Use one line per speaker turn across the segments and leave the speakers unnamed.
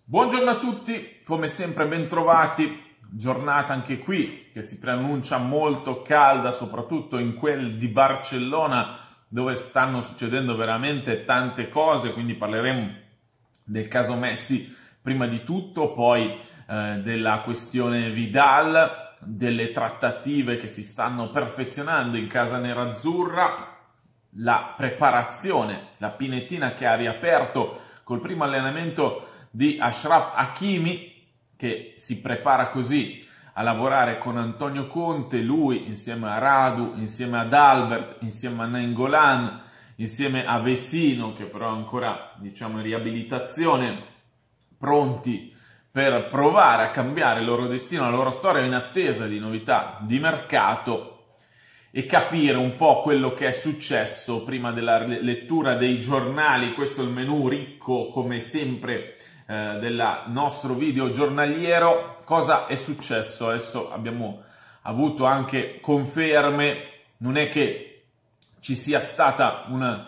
Buongiorno a tutti, come sempre bentrovati, giornata anche qui che si preannuncia molto calda, soprattutto in quel di Barcellona dove stanno succedendo veramente tante cose, quindi parleremo del caso Messi prima di tutto, poi della questione Vidal, delle trattative che si stanno perfezionando in casa nerazzurra, la preparazione, la pinettina che ha riaperto col primo allenamento di Achraf Hakimi, che si prepara così a lavorare con Antonio Conte, lui insieme a Radu, insieme ad Albert, insieme a Nainggolan, insieme a Vecino, che però è ancora, diciamo, in riabilitazione, pronti per provare a cambiare il loro destino, la loro storia, in attesa di novità di mercato e capire un po' quello che è successo prima della lettura dei giornali. Questo è il menù ricco, come sempre, del nostro video giornaliero. Cosa è successo? Adesso abbiamo avuto anche conferme, non è che ci sia stata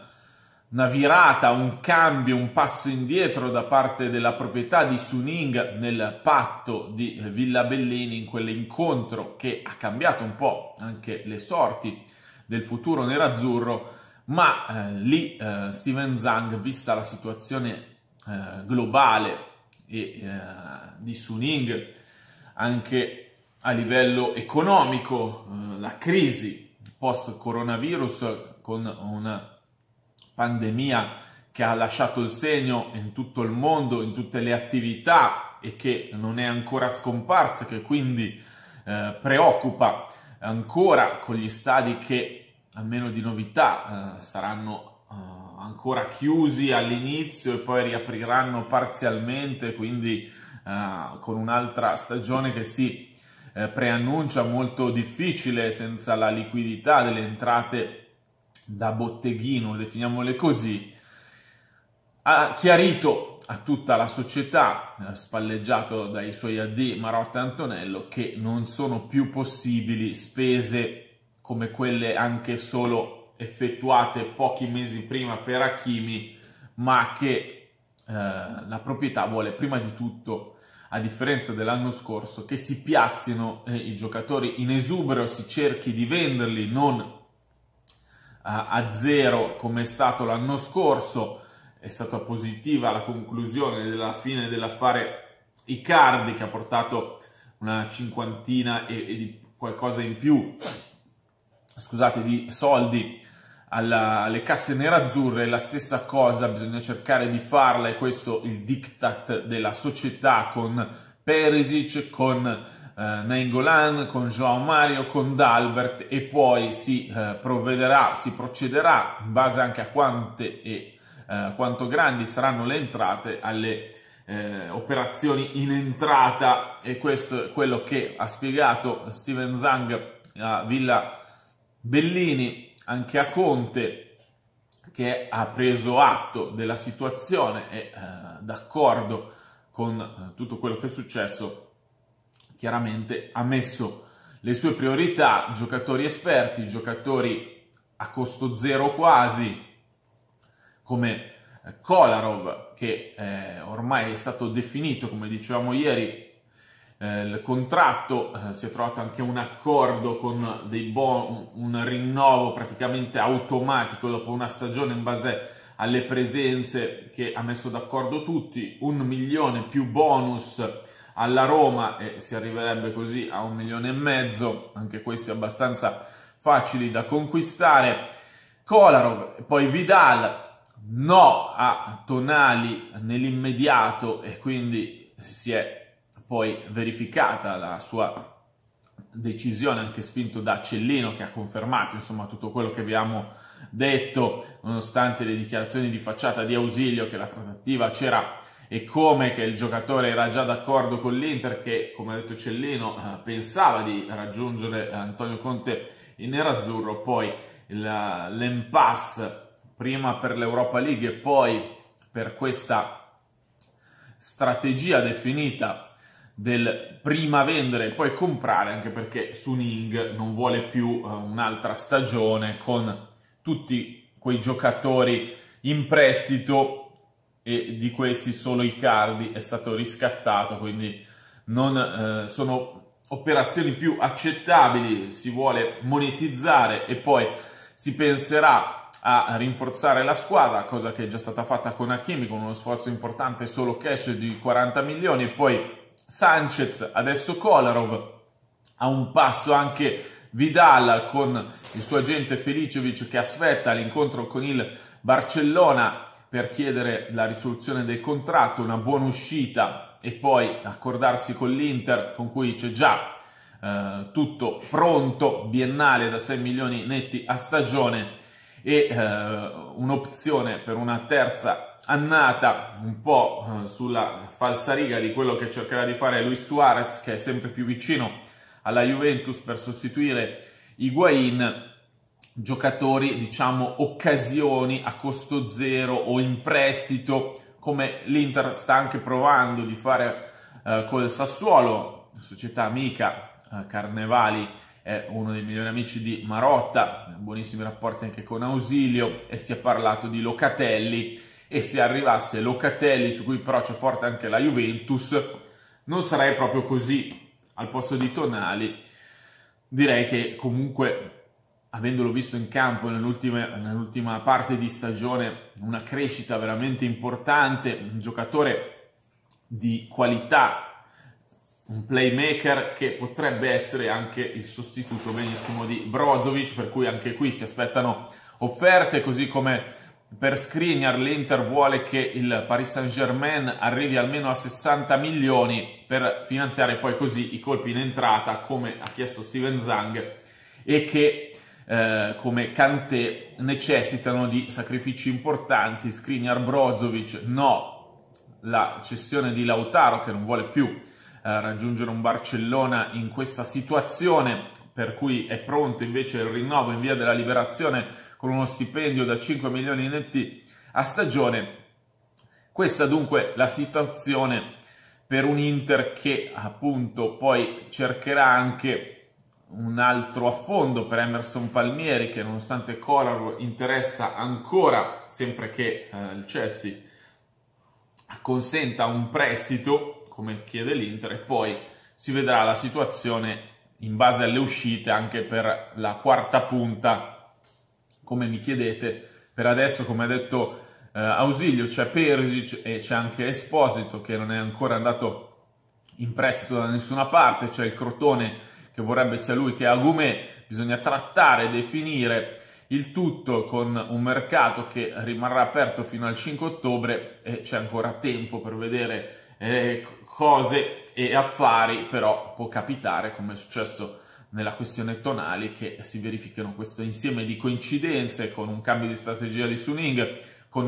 una virata, un cambio, un passo indietro da parte della proprietà di Suning nel patto di Villa Bellini, in quell'incontro che ha cambiato un po' anche le sorti del futuro nerazzurro, ma lì Steven Zhang, vista la situazione globale e di Suning anche a livello economico, la crisi post coronavirus con una pandemia che ha lasciato il segno in tutto il mondo, in tutte le attività e che non è ancora scomparsa, che quindi preoccupa ancora, con gli stadi che almeno di novità saranno ancora chiusi all'inizio e poi riapriranno parzialmente, quindi con un'altra stagione che si preannuncia molto difficile, senza la liquidità delle entrate da botteghino, definiamole così. Ha chiarito a tutta la società, spalleggiato dai suoi AD Marotta e Antonello, che non sono più possibili spese come quelle anche solo effettuate pochi mesi prima per Hakimi, ma che la proprietà vuole prima di tutto, a differenza dell'anno scorso, che si piazzino i giocatori in esubero, si cerchi di venderli non a zero come è stato l'anno scorso. È stata positiva la conclusione della fine dell'affare Icardi, che ha portato una cinquantina e di qualcosa in più, scusate, di soldi alle casse nerazzurre. La stessa cosa bisogna cercare di farla, e questo il diktat della società, con Perisic, con Nainggolan, con João Mario, con D'Albert, e poi si procederà in base anche a quante e quanto grandi saranno le entrate, alle operazioni in entrata. E questo è quello che ha spiegato Steven Zhang a Villa Bellini, anche a Conte, che ha preso atto della situazione e d'accordo con tutto quello che è successo. Chiaramente ha messo le sue priorità: giocatori esperti, giocatori a costo zero quasi, come Kolarov, che ormai è stato definito, come dicevamo ieri, il contratto, si è trovato anche un accordo con un rinnovo praticamente automatico dopo una stagione in base alle presenze, che ha messo d'accordo tutti. 1 milione più bonus alla Roma e si arriverebbe così a 1,5 milioni, anche questi abbastanza facili da conquistare. Kolarov e poi Vidal, no a Tonali nell'immediato, e quindi si è poi verificata la sua decisione, anche spinto da Cellino, che ha confermato insomma tutto quello che abbiamo detto, nonostante le dichiarazioni di facciata di Ausilio che la trattativa c'era e come, che il giocatore era già d'accordo con l'Inter, che, come ha detto Cellino, pensava di raggiungere Antonio Conte in nerazzurro. Poi l'impasse prima per l'Europa League e poi per questa strategia definita del prima vendere e poi comprare, anche perché Suning non vuole più un'altra stagione con tutti quei giocatori in prestito e di questi solo Icardi è stato riscattato, quindi non sono operazioni più accettabili. Si vuole monetizzare e poi si penserà a rinforzare la squadra, cosa che è già stata fatta con Hakimi con uno sforzo importante, solo cash di 40 milioni, e poi Sanchez, adesso Kolarov, a un passo anche Vidal con il suo agente Filicevic che aspetta l'incontro con il Barcellona per chiedere la risoluzione del contratto, una buona uscita e poi accordarsi con l'Inter, con cui c'è già tutto pronto, biennale da 6 milioni netti a stagione, e un'opzione per una terza annata, un po' sulla falsariga di quello che cercherà di fare Luis Suarez, che è sempre più vicino alla Juventus, per sostituire Higuain. Giocatori, diciamo, occasioni a costo zero o in prestito, come l'Inter sta anche provando di fare col Sassuolo, società amica. Carnevali è uno dei migliori amici di Marotta, buonissimi rapporti anche con Ausilio, e si è parlato di Locatelli, e se arrivasse Locatelli, su cui però c'è forte anche la Juventus, non sarei proprio così al posto di Tonali. Direi che comunque, avendolo visto in campo nell'ultima parte di stagione, una crescita veramente importante, un giocatore di qualità, un playmaker che potrebbe essere anche il sostituto benissimo di Brozovic, per cui anche qui si aspettano offerte, così come per Skriniar l'Inter vuole che il Paris Saint-Germain arrivi almeno a 60 milioni per finanziare poi così i colpi in entrata, come ha chiesto Steven Zhang, e che come Kanté necessitano di sacrifici importanti. Skriniar, Brozovic no, la cessione di Lautaro, che non vuole più raggiungere un Barcellona in questa situazione, per cui è pronto invece il rinnovo in via della Liberazione con uno stipendio da 5 milioni netti a stagione. Questa dunque la situazione per un Inter che appunto poi cercherà anche un altro affondo per Emerson Palmieri, che nonostante Kolarov interessa ancora, sempre che il Chelsea consenta un prestito come chiede l'Inter, e poi si vedrà la situazione in base alle uscite anche per la quarta punta, come mi chiedete. Per adesso, come ha detto Ausilio, c'è Perisic e c'è anche Esposito, che non è ancora andato in prestito da nessuna parte, c'è il Crotone che vorrebbe sia lui che Agumé. Bisogna trattare e definire il tutto con un mercato che rimarrà aperto fino al 5 ottobre e c'è ancora tempo per vedere cose e affari, però può capitare, come è successo nella questione Tonali, che si verificano questo insieme di coincidenze, con un cambio di strategia di Suning, con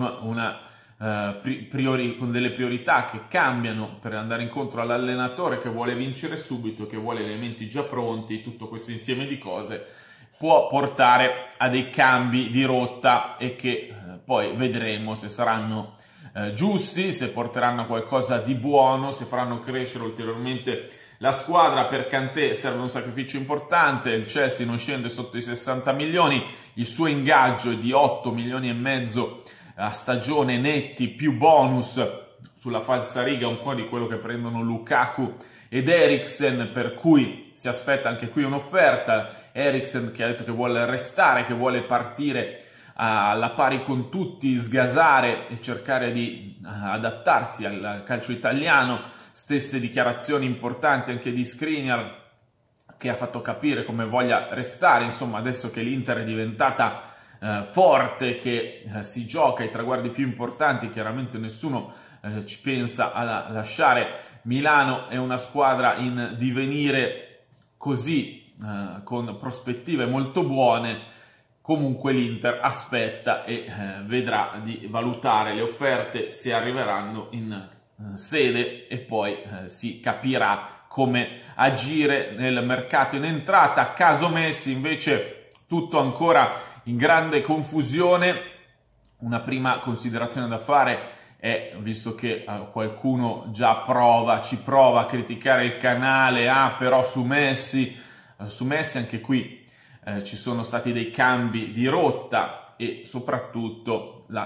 con delle priorità che cambiano per andare incontro all'allenatore che vuole vincere subito, che vuole elementi già pronti. Tutto questo insieme di cose può portare a dei cambi di rotta e che poi vedremo se saranno giusti, se porteranno a qualcosa di buono, se faranno crescere ulteriormente la squadra. Per Kanté serve un sacrificio importante, il Chelsea non scende sotto i 60 milioni, il suo ingaggio è di 8 milioni e mezzo a stagione netti, più bonus sulla falsariga un po' di quello che prendono Lukaku ed Eriksen, per cui si aspetta anche qui un'offerta. Eriksen che ha detto che vuole restare, che vuole partire alla pari con tutti, sgasare e cercare di adattarsi al calcio italiano. Stesse dichiarazioni importanti anche di Skriniar, che ha fatto capire come voglia restare, insomma, adesso che l'Inter è diventata forte, che si gioca i traguardi più importanti. Chiaramente nessuno ci pensa a lasciare Milano. È una squadra in divenire così, con prospettive molto buone. Comunque l'Inter aspetta e vedrà di valutare le offerte, se arriveranno in sede, e poi si capirà come agire nel mercato in entrata. Caso Messi invece tutto ancora in grande confusione. Una prima considerazione da fare è, visto che qualcuno già ci prova a criticare il canale, però su Messi anche qui ci sono stati dei cambi di rotta, e soprattutto la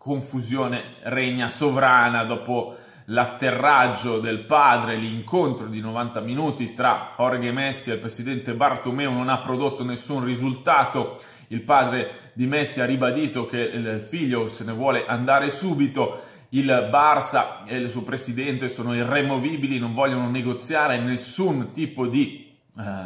confusione regna sovrana dopo l'atterraggio del padre. L'incontro di 90 minuti tra Jorge Messi e il presidente Bartomeu non ha prodotto nessun risultato. Il padre di Messi ha ribadito che il figlio se ne vuole andare subito. Il Barça e il suo presidente sono irremovibili, non vogliono negoziare nessun tipo di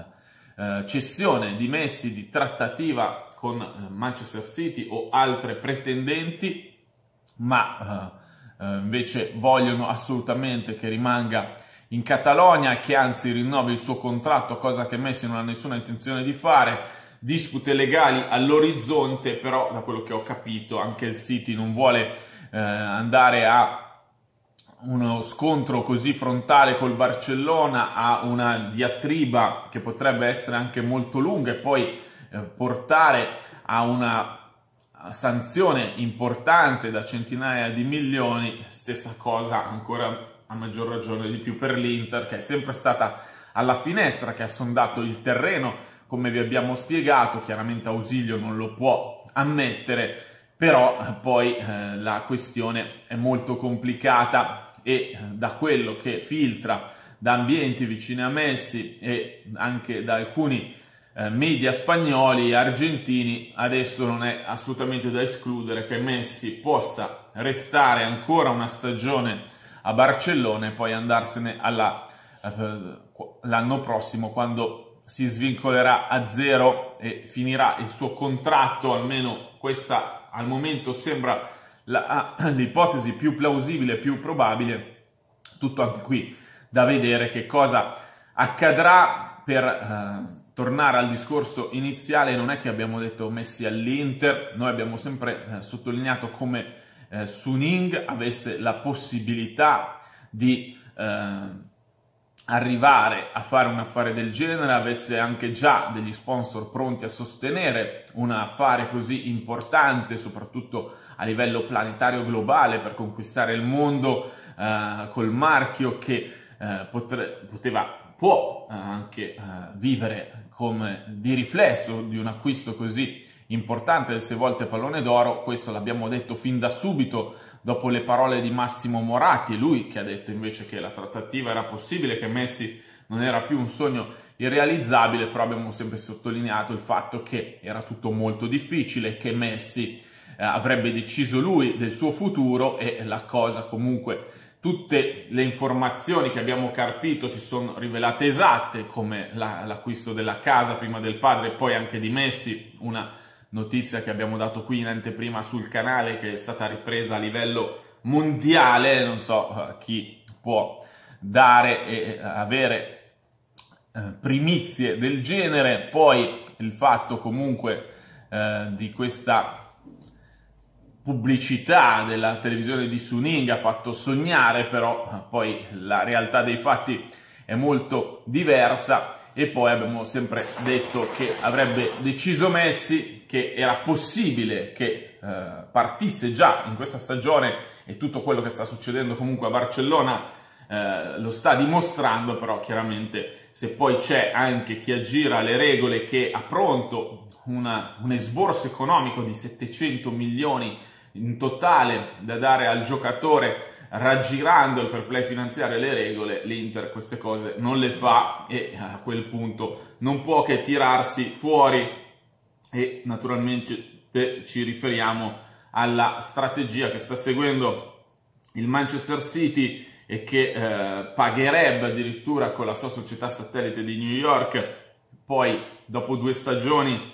cessione di Messi, di trattativa con Manchester City o altre pretendenti, ma invece vogliono assolutamente che rimanga in Catalogna, che anzi rinnovi il suo contratto, cosa che Messi non ha nessuna intenzione di fare. Dispute legali all'orizzonte, però da quello che ho capito anche il City non vuole andare a uno scontro così frontale col Barcellona, a una diatriba che potrebbe essere anche molto lunga e poi portare a una sanzione importante da centinaia di milioni. Stessa cosa ancora a maggior ragione di più per l'Inter, che è sempre stata alla finestra, che ha sondato il terreno, come vi abbiamo spiegato. Chiaramente Ausilio non lo può ammettere, però poi la questione è molto complicata e da quello che filtra da ambienti vicini a Messi e anche da alcuni media spagnoli e argentini, adesso non è assolutamente da escludere che Messi possa restare ancora una stagione a Barcellona e poi andarsene l'anno prossimo, quando si svincolerà a zero e finirà il suo contratto. Almeno questa al momento sembra l'ipotesi più plausibile, più probabile. Tutto anche qui da vedere che cosa accadrà. Per tornare al discorso iniziale, non è che abbiamo detto Messi all'Inter, noi abbiamo sempre sottolineato come Suning avesse la possibilità di arrivare a fare un affare del genere, avesse anche già degli sponsor pronti a sostenere un affare così importante, soprattutto a livello planetario globale, per conquistare il mondo col marchio che può anche vivere come di riflesso di un acquisto così importante del 6 volte Pallone d'Oro. Questo l'abbiamo detto fin da subito dopo le parole di Massimo Moratti, lui che ha detto invece che la trattativa era possibile, che Messi non era più un sogno irrealizzabile, però abbiamo sempre sottolineato il fatto che era tutto molto difficile, che Messi avrebbe deciso lui del suo futuro e la cosa comunque, tutte le informazioni che abbiamo carpito si sono rivelate esatte, come l'acquisto della casa prima del padre e poi anche di Messi, una notizia che abbiamo dato qui in anteprima sul canale, che è stata ripresa a livello mondiale. Non so chi può dare e avere primizie del genere. Poi il fatto comunque di questa pubblicità della televisione di Suning ha fatto sognare, però poi la realtà dei fatti è molto diversa. E poi abbiamo sempre detto che avrebbe deciso Messi, che era possibile che partisse già in questa stagione, e tutto quello che sta succedendo comunque a Barcellona lo sta dimostrando. Però chiaramente se poi c'è anche chi aggira le regole, che ha pronto un esborso economico di 700 milioni in totale da dare al giocatore, raggirando il fair play finanziario e le regole, l'Inter queste cose non le fa e a quel punto non può che tirarsi fuori. E naturalmente ci riferiamo alla strategia che sta seguendo il Manchester City e che pagherebbe addirittura con la sua società satellite di New York. Poi dopo 2 stagioni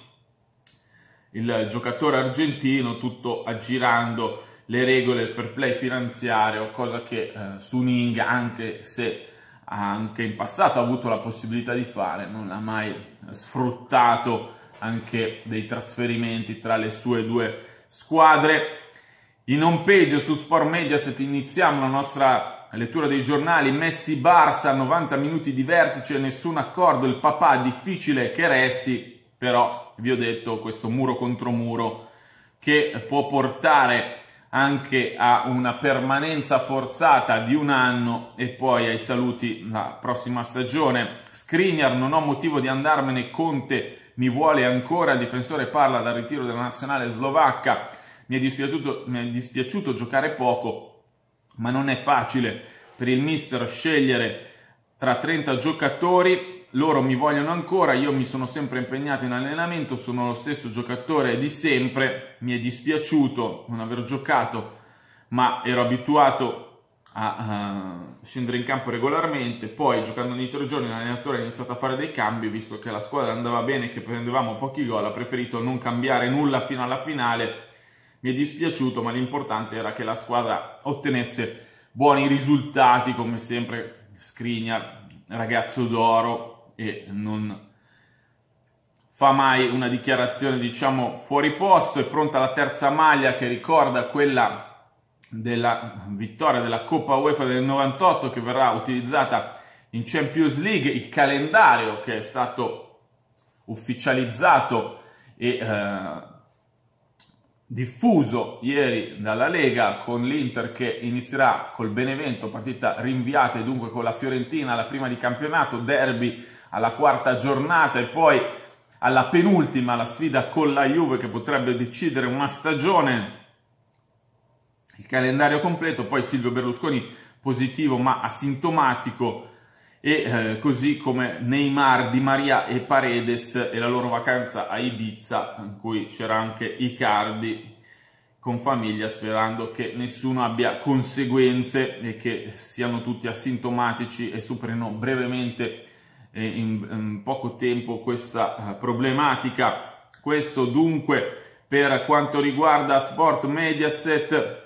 il giocatore argentino, tutto aggirando le regole del fair play finanziario, cosa che Suning, anche se anche in passato ha avuto la possibilità di fare, non ha mai sfruttato anche dei trasferimenti tra le sue 2 squadre. In home page su Sport Mediaset iniziamo la nostra lettura dei giornali. Messi Barça, 90 minuti di vertice, nessun accordo, il papà difficile che resti, però vi ho detto questo muro contro muro che può portare anche a una permanenza forzata di 1 anno e poi ai saluti la prossima stagione. Skriniar, non ho motivo di andarmene, Conte mi vuole ancora, il difensore parla dal ritiro della nazionale slovacca. mi è dispiaciuto giocare poco, ma non è facile per il mister scegliere tra 30 giocatori, loro mi vogliono ancora, io mi sono sempre impegnato in allenamento, sono lo stesso giocatore di sempre, mi è dispiaciuto non aver giocato, ma ero abituato a scendere in campo regolarmente. Poi, giocando ogni 3 giorni, l'allenatore ha iniziato a fare dei cambi, visto che la squadra andava bene e che prendevamo pochi gol, ha preferito non cambiare nulla fino alla finale. Mi è dispiaciuto, ma l'importante era che la squadra ottenesse buoni risultati, come sempre. Skriniar, ragazzo d'oro, e non fa mai una dichiarazione, diciamo, fuori posto. È pronta la terza maglia, che ricorda quella della vittoria della Coppa UEFA del 98, che verrà utilizzata in Champions League. Il calendario che è stato ufficializzato e diffuso ieri dalla Lega, con l'Inter che inizierà col Benevento, partita rinviata, e dunque con la Fiorentina alla prima di campionato, derby alla 4ª giornata, e poi alla penultima la sfida con la Juve, che potrebbe decidere una stagione. Il calendario completo. Poi Silvio Berlusconi positivo ma asintomatico, e così come Neymar, Di Maria e Paredes e la loro vacanza a Ibiza, in cui c'era anche Icardi con famiglia, sperando che nessuno abbia conseguenze e che siano tutti asintomatici e superino brevemente in poco tempo questa problematica. Questo dunque per quanto riguarda Sport Mediaset.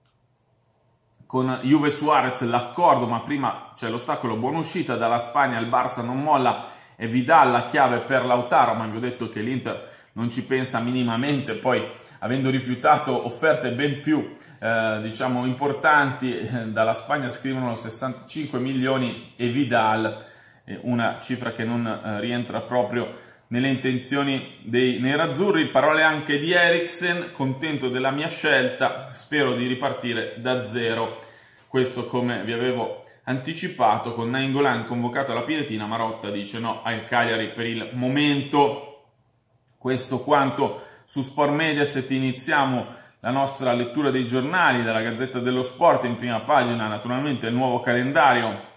Con Juve Suarez l'accordo, ma prima c'è l'ostacolo buona uscita dalla Spagna, il Barça non molla, e Vidal la chiave per Lautaro, ma vi ho detto che l'Inter non ci pensa minimamente, poi avendo rifiutato offerte ben più diciamo importanti dalla Spagna, scrivono 65 milioni e Vidal, una cifra che non rientra proprio nelle intenzioni dei nerazzurri. Parole anche di Eriksen: contento della mia scelta, spero di ripartire da zero. Questo, come vi avevo anticipato, con Nainggolan convocato alla Pinetina, Marotta dice no al Cagliari per il momento. Questo quanto su Sport Mediaset. Iniziamo la nostra lettura dei giornali, dalla Gazzetta dello Sport. In prima pagina naturalmente il nuovo calendario,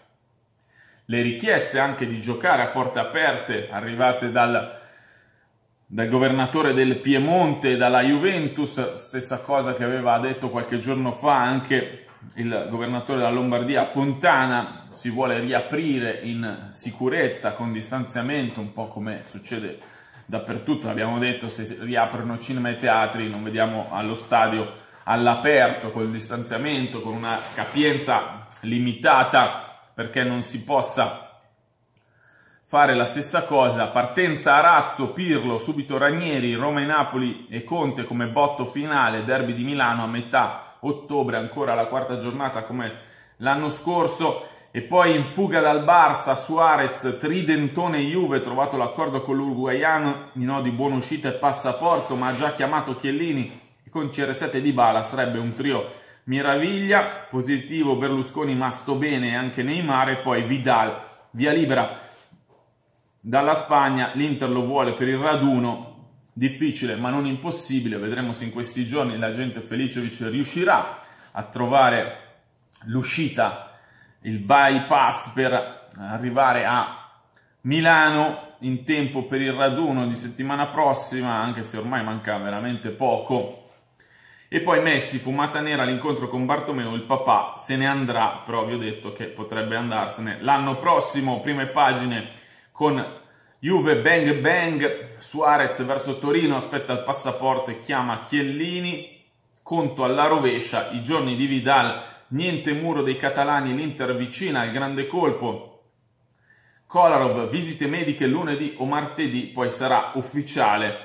le richieste anche di giocare a porte aperte arrivate dal governatore del Piemonte e dalla Juventus, stessa cosa che aveva detto qualche giorno fa anche il governatore della Lombardia Fontana. Si vuole riaprire in sicurezza, con distanziamento, un po' come succede dappertutto. Abbiamo detto, se riaprono cinema e teatri non vediamo allo stadio all'aperto, col distanziamento, con una capienza limitata, perché non si possa fare la stessa cosa. Partenza Arazzo, Pirlo, subito Ranieri, Roma e Napoli e Conte come botto finale, derby di Milano a metà ottobre, ancora la 4ª giornata come l'anno scorso. E poi in fuga dal Barça, Suarez, tridentone Juve, trovato l'accordo con l'uruguaiano, in no di buona uscita e passaporto, ma ha già chiamato Chiellini, e con CR7 e Dybala sarebbe un trio meraviglia. Positivo Berlusconi, ma sto bene anche Neymar. E poi Vidal, via libera dalla Spagna, l'Inter lo vuole per il raduno, difficile ma non impossibile. Vedremo se in questi giorni l'agente Felicevic riuscirà a trovare l'uscita, il bypass per arrivare a Milano in tempo per il raduno di settimana prossima, anche se ormai manca veramente poco. E poi Messi, fumata nera all'incontro con Bartomeu, il papà se ne andrà, però vi ho detto che potrebbe andarsene l'anno prossimo. Prime pagine con Juve bang bang, Suarez verso Torino, aspetta il passaporto e chiama Chiellini. Conto alla rovescia, i giorni di Vidal, niente muro dei catalani, l'Inter vicina al grande colpo. Kolarov, visite mediche lunedì o martedì, poi sarà ufficiale.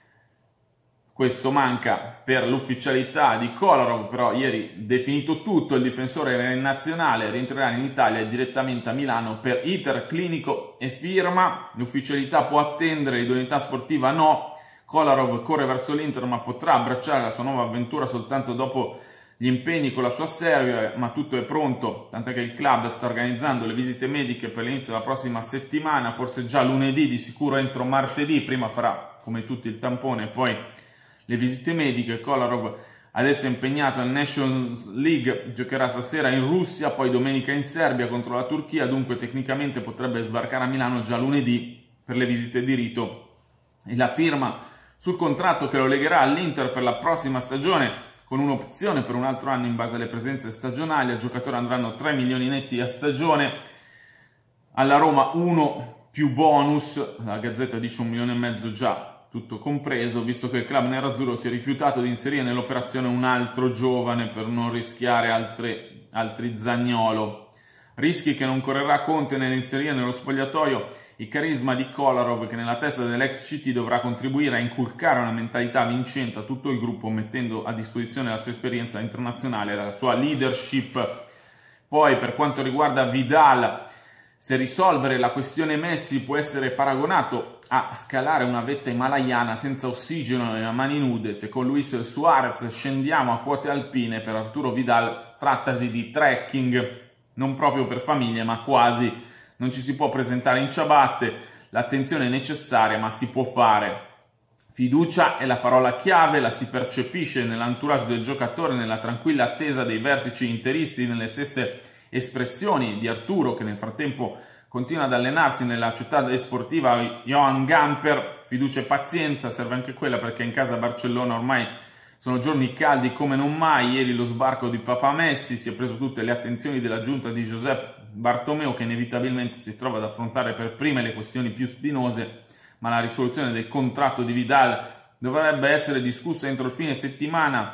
Questo manca per l'ufficialità di Kolarov, però ieri definito tutto, il difensore era in nazionale, rientrerà in Italia e direttamente a Milano per iter clinico e firma. L'ufficialità può attendere, l'idoneità sportiva no. Kolarov corre verso l'Inter, ma potrà abbracciare la sua nuova avventura soltanto dopo gli impegni con la sua Serbia, ma tutto è pronto, tant'è che il club sta organizzando le visite mediche per l'inizio della prossima settimana, forse già lunedì, di sicuro entro martedì. Prima farà come tutti il tampone, poi le visite mediche. Kolarov adesso è impegnato nel Nations League, giocherà stasera in Russia, poi domenica in Serbia contro la Turchia, dunque tecnicamente potrebbe sbarcare a Milano già lunedì per le visite di rito e la firma sul contratto che lo legherà all'Inter per la prossima stagione, con un'opzione per un altro anno in base alle presenze stagionali. Al giocatore andranno 3 milioni netti a stagione, alla Roma 1 più bonus, la Gazzetta dice 1,5 milioni già, tutto compreso, visto che il club nerazzurro si è rifiutato di inserire nell'operazione un altro giovane per non rischiare altri Zaniolo. Rischi che non correrà Conte nell'inserire nello spogliatoio il carisma di Kolarov, che nella testa dell'ex CT dovrà contribuire a inculcare una mentalità vincente a tutto il gruppo, mettendo a disposizione la sua esperienza internazionale e la sua leadership. Poi, per quanto riguarda Vidal, se risolvere la questione Messi può essere paragonato a scalare una vetta himalayana senza ossigeno e a mani nude, se con Luis Suarez scendiamo a quote alpine, per Arturo Vidal trattasi di trekking, non proprio per famiglie ma quasi. Non ci si può presentare in ciabatte, l'attenzione è necessaria ma si può fare. Fiducia è la parola chiave, la si percepisce nell'entourage del giocatore, nella tranquilla attesa dei vertici interisti, nelle stesse espressioni di Arturo, che nel frattempo continua ad allenarsi nella città sportiva Johan Gamper. Fiducia e pazienza, serve anche quella, perché in casa a Barcellona ormai sono giorni caldi come non mai. Ieri lo sbarco di Papa Messi si è preso tutte le attenzioni della giunta di Josep Bartomeu, che inevitabilmente si trova ad affrontare per prime le questioni più spinose, ma la risoluzione del contratto di Vidal dovrebbe essere discussa entro il fine settimana.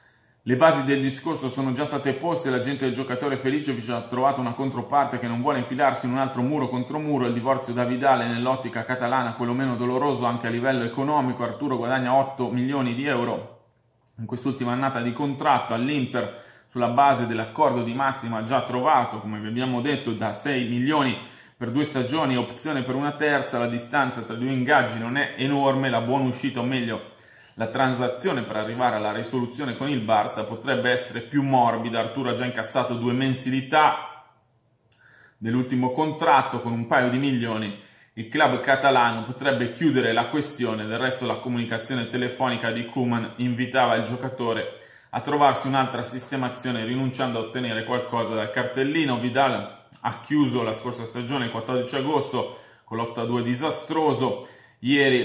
Le basi del discorso sono già state poste, l'agente del giocatore Felicevic ha trovato una controparte che non vuole infilarsi in un altro muro contro muro. Il divorzio da Vidal è nell'ottica catalana quello meno doloroso anche a livello economico. Arturo guadagna 8 milioni di euro in quest'ultima annata di contratto all'Inter, sulla base dell'accordo di massima già trovato, come vi abbiamo detto, da 6 milioni per 2 stagioni, opzione per una terza. La distanza tra i due ingaggi non è enorme, la buona uscita, o meglio la transazione per arrivare alla risoluzione con il Barça, potrebbe essere più morbida. Arturo ha già incassato 2 mensilità dell'ultimo contratto con un paio di milioni. Il club catalano potrebbe chiudere la questione. Del resto la comunicazione telefonica di Koeman invitava il giocatore a trovarsi un'altra sistemazione, rinunciando a ottenere qualcosa dal cartellino. Vidal ha chiuso la scorsa stagione il 14 agosto con l'8-2 disastroso. Ieri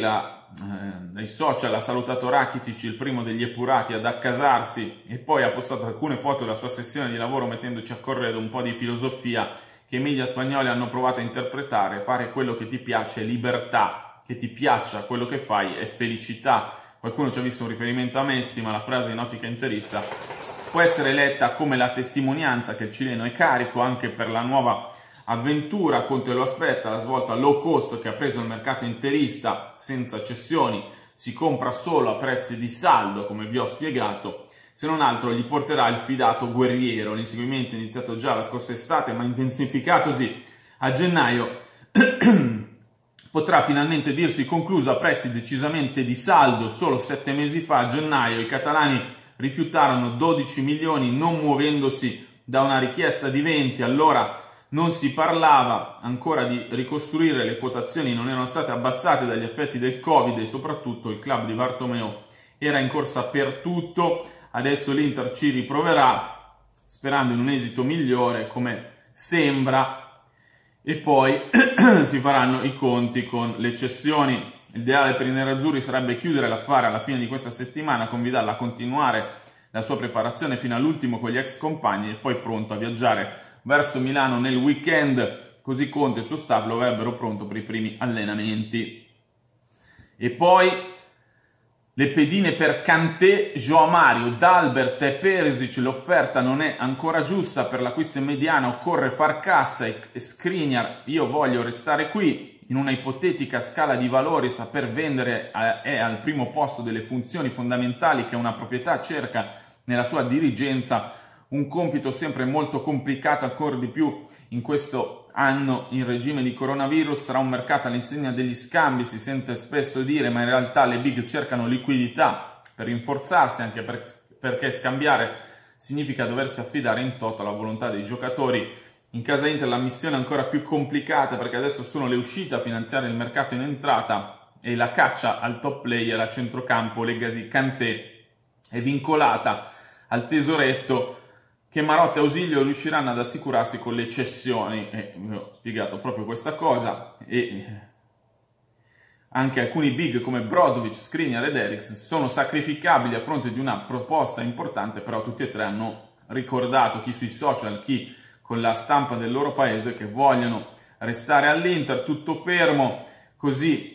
dai social ha salutato Rakitic, il primo degli epurati ad accasarsi, e poi ha postato alcune foto della sua sessione di lavoro, mettendoci a correre un po' di filosofia che i media spagnoli hanno provato a interpretare. Fare quello che ti piace è libertà, che ti piaccia quello che fai è felicità. Qualcuno ci ha visto un riferimento a Messi, ma la frase in ottica interista può essere letta come la testimonianza che il cileno è carico anche per la nuova avventura. Conte lo aspetta, la svolta low cost che ha preso il mercato interista, senza cessioni, si compra solo a prezzi di saldo, come vi ho spiegato. Se non altro gli porterà il fidato guerriero. L'inseguimento è iniziato già la scorsa estate, ma intensificatosi a gennaio potrà finalmente dirsi concluso a prezzi decisamente di saldo. Solo 7 mesi fa, a gennaio, i catalani rifiutarono 12 milioni non muovendosi da una richiesta di 20. Allora non si parlava ancora di ricostruire, le quotazioni non erano state abbassate dagli effetti del Covid e soprattutto il club di Bartomeu era in corsa per tutto. Adesso l'Inter ci riproverà, sperando in un esito migliore, come sembra, e poi si faranno i conti con le cessioni. L'ideale per i nerazzurri sarebbe chiudere l'affare alla fine di questa settimana, con Vidal a continuare la sua preparazione fino all'ultimo con gli ex compagni e poi pronto a viaggiare verso Milano nel weekend, così Conte e il suo staff lo avrebbero pronto per i primi allenamenti. E poi le pedine per Kanté, João Mario, Dalbert e Perisic. L'offerta non è ancora giusta per l'acquisto in mediana, occorre far cassa e Skriniar, io voglio restare qui. In una ipotetica scala di valori, saper vendere è al primo posto delle funzioni fondamentali che una proprietà cerca nella sua dirigenza, un compito sempre molto complicato, ancora di più in questo anno in regime di coronavirus. Sarà un mercato all'insegna degli scambi, si sente spesso dire, ma in realtà le big cercano liquidità per rinforzarsi, anche perché scambiare significa doversi affidare in toto alla volontà dei giocatori. In casa Inter la missione è ancora più complicata, perché adesso sono le uscite a finanziare il mercato in entrata e la caccia al top player a centrocampo Legacy Kanté è vincolata al tesoretto che Marotta e Ausilio riusciranno ad assicurarsi con le cessioni. Vi ho spiegato proprio questa cosa, e anche alcuni big come Brozovic, Skriniar ed Eriksen sono sacrificabili a fronte di una proposta importante, però tutti e tre hanno ricordato, chi sui social, chi con la stampa del loro paese, che vogliono restare all'Inter, tutto fermo. Così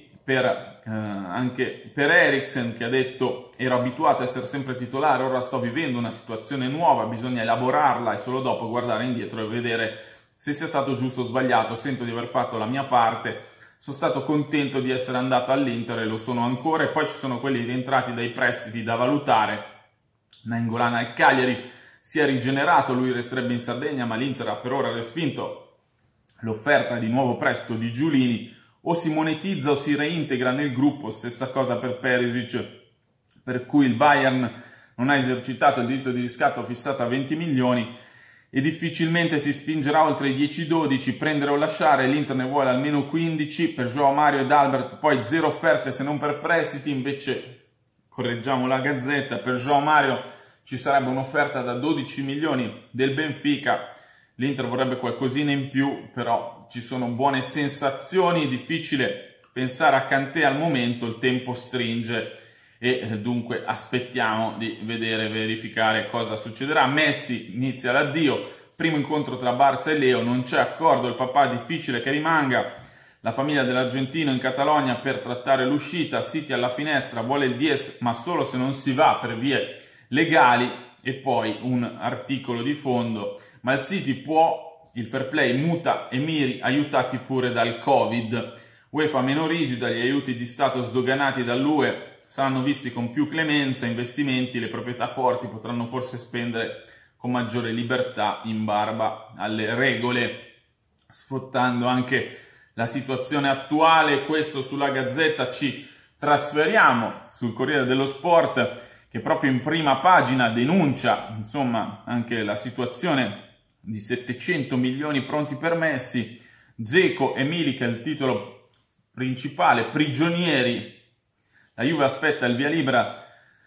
anche per Eriksen, che ha detto: ero abituato a essere sempre titolare, ora sto vivendo una situazione nuova, bisogna elaborarla e solo dopo guardare indietro e vedere se sia stato giusto o sbagliato. Sento di aver fatto la mia parte, sono stato contento di essere andato all'Inter e lo sono ancora. E poi ci sono quelli rientrati dai prestiti da valutare. Nainggolan al Cagliari si è rigenerato, lui resterebbe in Sardegna, ma l'Inter ha per ora respinto l'offerta di nuovo prestito di Giulini. O si monetizza o si reintegra nel gruppo, stessa cosa per Perisic, per cui il Bayern non ha esercitato il diritto di riscatto fissato a 20 milioni e difficilmente si spingerà oltre i 10-12, prendere o lasciare. L'Inter ne vuole almeno 15 per João Mario ed Albert, poi 0 offerte se non per prestiti. Invece, correggiamo la Gazzetta, per João Mario ci sarebbe un'offerta da 12 milioni del Benfica. L'Inter vorrebbe qualcosina in più, però ci sono buone sensazioni, difficile pensare a Kanté al momento, il tempo stringe e dunque aspettiamo di vedere, verificare cosa succederà. Messi inizia l'addio, primo incontro tra Barça e Leo, non c'è accordo, il papà è difficile che rimanga, la famiglia dell'argentino in Catalogna per trattare l'uscita, City alla finestra, vuole il 10 ma solo se non si va per vie legali. E poi un articolo di fondo: ma il City può, il fair play muta Emiri aiutati pure dal Covid, UEFA meno rigida, gli aiuti di Stato sdoganati dall'UE saranno visti con più clemenza, investimenti, le proprietà forti potranno forse spendere con maggiore libertà in barba alle regole, sfruttando anche la situazione attuale. Questo sulla Gazzetta. Ci trasferiamo sul Corriere dello Sport, che proprio in prima pagina denuncia, insomma, anche la situazione di 700 milioni pronti per Messi, Dzeko e Milik è il titolo principale, prigionieri, la Juve aspetta il via libera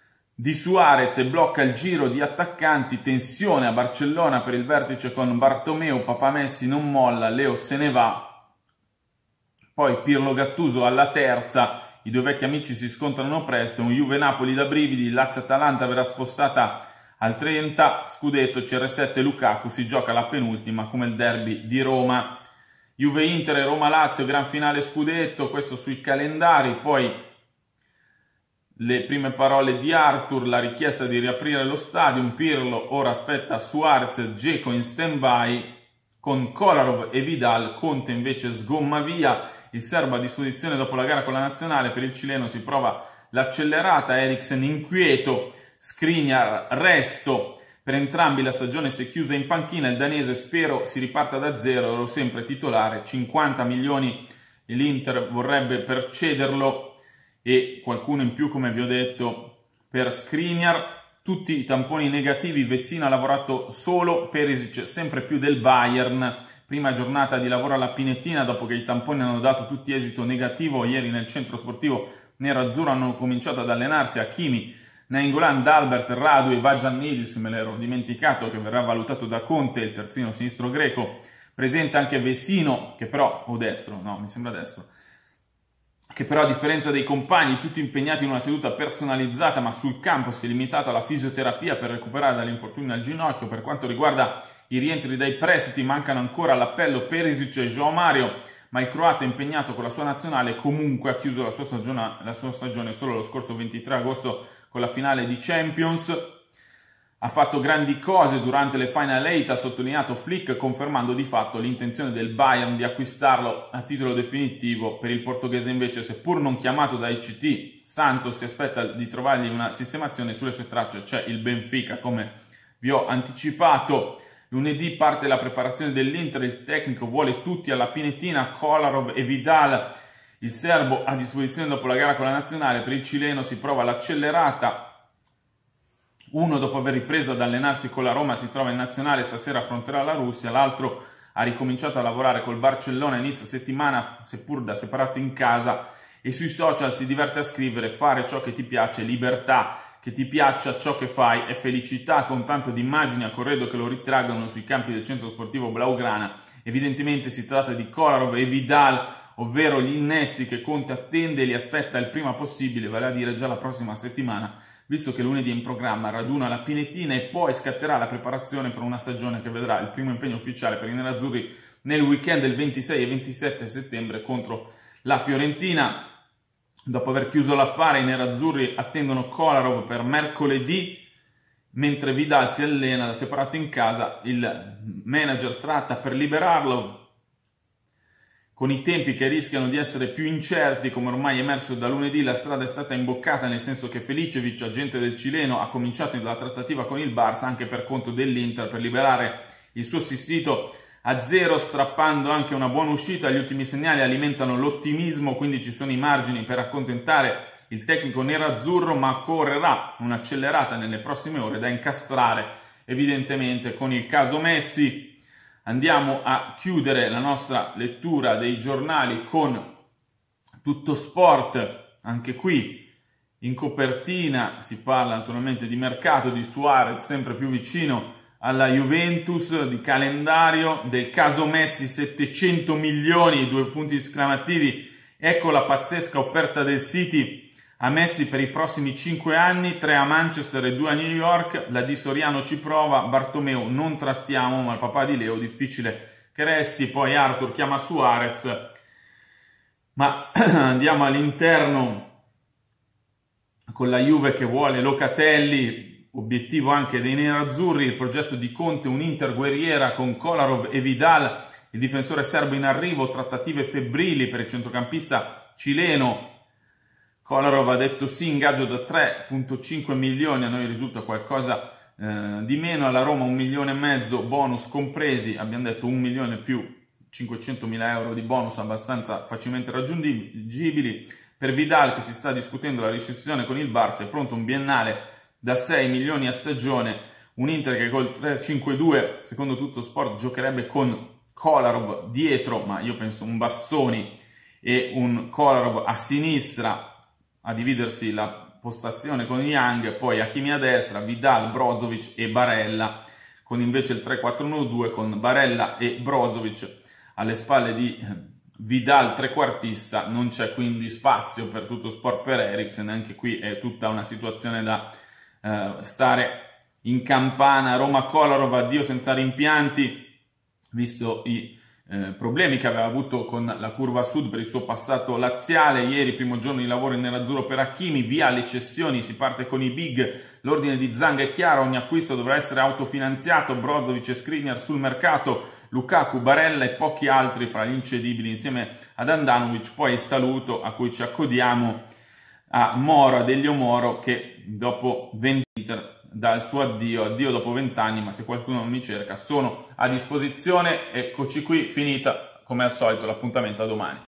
di Suarez e blocca il giro di attaccanti, tensione a Barcellona per il vertice con Bartomeu, papà Messi non molla, Leo se ne va, poi Pirlo Gattuso alla terza. I due vecchi amici si scontrano presto, un Juve-Napoli da brividi, Lazio-Atalanta verrà spostata al 30, scudetto, CR7 Lukaku, si gioca la penultima come il derby di Roma. Juve-Inter e Roma-Lazio, gran finale scudetto, questo sui calendari. Poi le prime parole di Arthur, la richiesta di riaprire lo stadio, Pirlo ora aspetta Suarez, Dzeko in stand-by, con Kolarov e Vidal, Conte invece sgomma via. Il serbo a disposizione dopo la gara con la nazionale, per il cileno si prova l'accelerata, Eriksen inquieto, Skriniar resto, per entrambi la stagione si è chiusa in panchina, il danese spero si riparta da zero, ero sempre titolare, 50 milioni l'Inter vorrebbe per cederlo e qualcuno in più come vi ho detto per Skriniar. Tutti i tamponi negativi, Vecino ha lavorato solo, Perisic sempre più del Bayern. Prima giornata di lavoro alla Pinettina dopo che i tamponi hanno dato tutti esito negativo. Ieri nel centro sportivo nero-azzurro hanno cominciato ad allenarsi Hakimi, Nainggolan, Dalbert, Radu e Vagiannidis, me l'ero dimenticato, che verrà valutato da Conte, il terzino sinistro greco. Presente anche Vecino, che però, o destro, no, mi sembra destro, che però a differenza dei compagni, tutti impegnati in una seduta personalizzata, ma sul campo si è limitato alla fisioterapia per recuperare dall'infortunio al ginocchio. Per quanto riguarda i rientri dai prestiti, mancano ancora all'appello Perisic e João Mario, ma il croato è impegnato con la sua nazionale, comunque ha chiuso la sua stagione solo lo scorso 23 agosto con la finale di Champions. Ha fatto grandi cose durante le Final 8, ha sottolineato Flick, confermando di fatto l'intenzione del Bayern di acquistarlo a titolo definitivo. Per il portoghese invece, seppur non chiamato da ICT, Santos si aspetta di trovargli una sistemazione. Sulle sue tracce c'è il Benfica, come vi ho anticipato. Lunedì parte la preparazione dell'Inter, il tecnico vuole tutti alla Pinettina, Kolarov e Vidal, il serbo a disposizione dopo la gara con la nazionale. Per il cileno si prova l'accelerata. Uno dopo aver ripreso ad allenarsi con la Roma si trova in nazionale, stasera affronterà la Russia, l'altro ha ricominciato a lavorare col Barcellona a inizio settimana, seppur da separato in casa, e sui social si diverte a scrivere: fare ciò che ti piace, libertà, che ti piaccia ciò che fai è felicità, con tanto di immagini a corredo che lo ritraggono sui campi del centro sportivo Blaugrana. Evidentemente si tratta di Kolarov e Vidal, ovvero gli innesti che Conte attende e li aspetta il prima possibile, vale a dire già la prossima settimana, visto che lunedì è in programma raduna la Pinetina e poi scatterà la preparazione per una stagione che vedrà il primo impegno ufficiale per i nerazzurri nel weekend del 26 e 27 settembre contro la Fiorentina. Dopo aver chiuso l'affare, i nerazzurri attendono Kolarov per mercoledì, mentre Vidal si allena da separato in casa. Il manager tratta per liberarlo con i tempi che rischiano di essere più incerti. Come ormai è emerso da lunedì, la strada è stata imboccata, nel senso che Felicevic, agente del cileno, ha cominciato la trattativa con il Barça anche per conto dell'Inter per liberare il suo assistito a zero, strappando anche una buona uscita. Gli ultimi segnali alimentano l'ottimismo, quindi ci sono i margini per accontentare il tecnico nerazzurro, ma correrà un'accelerata nelle prossime ore da incastrare evidentemente con il caso Messi. Andiamo a chiudere la nostra lettura dei giornali con Tutto Sport. Anche qui in copertina si parla naturalmente di mercato, di Suarez sempre più vicino alla Juventus, di calendario, del caso Messi, 700 milioni, 2 punti esclamativi. Ecco la pazzesca offerta del City a Messi per i prossimi 5 anni, 3 a Manchester e 2 a New York. La Di Soriano ci prova, Bartomeu non trattiamo, ma il papà di Leo difficile che resti. Poi Arthur chiama Suarez, ma andiamo all'interno con la Juve che vuole Locatelli. Obiettivo anche dei nerazzurri, il progetto di Conte, un'Inter guerriera con Kolarov e Vidal, il difensore serbo in arrivo, trattative febbrili per il centrocampista cileno. Kolarov ha detto sì, ingaggio da 3,5 milioni, a noi risulta qualcosa di meno, alla Roma 1,5 milioni, bonus compresi, abbiamo detto 1 milione più 500.000 euro di bonus abbastanza facilmente raggiungibili. Per Vidal, che si sta discutendo la riscissione con il Barça, è pronto un biennale da 6 milioni a stagione, un Inter che col 3-5-2, secondo Tutto Sport, giocherebbe con Kolarov dietro, ma io penso un Bastoni e un Kolarov a sinistra a dividersi la postazione con Young, poi Hakimi a destra, Vidal, Brozovic e Barella, con invece il 3-4-1-2 con Barella e Brozovic alle spalle di Vidal trequartista. Non c'è quindi spazio per Tutto Sport per Eriksen, anche qui è tutta una situazione da stare in campana. Roma Kolarov, addio senza rimpianti, visto i problemi che aveva avuto con la curva sud per il suo passato laziale. Ieri primo giorno di lavoro in nerazzurro per Hakimi, via le cessioni, si parte con i big, l'ordine di Zanga è chiaro, ogni acquisto dovrà essere autofinanziato, Brozovic e Skriniar sul mercato, Lukaku, Barella e pochi altri fra gli incedibili insieme ad Andanovic. Poi il saluto a cui ci accodiamo a Moro, a Delio Moro, che dopo 20 dal suo addio dopo 20 anni, ma se qualcuno non mi cerca sono a disposizione. Eccoci qui, finita come al solito l'appuntamento a domani.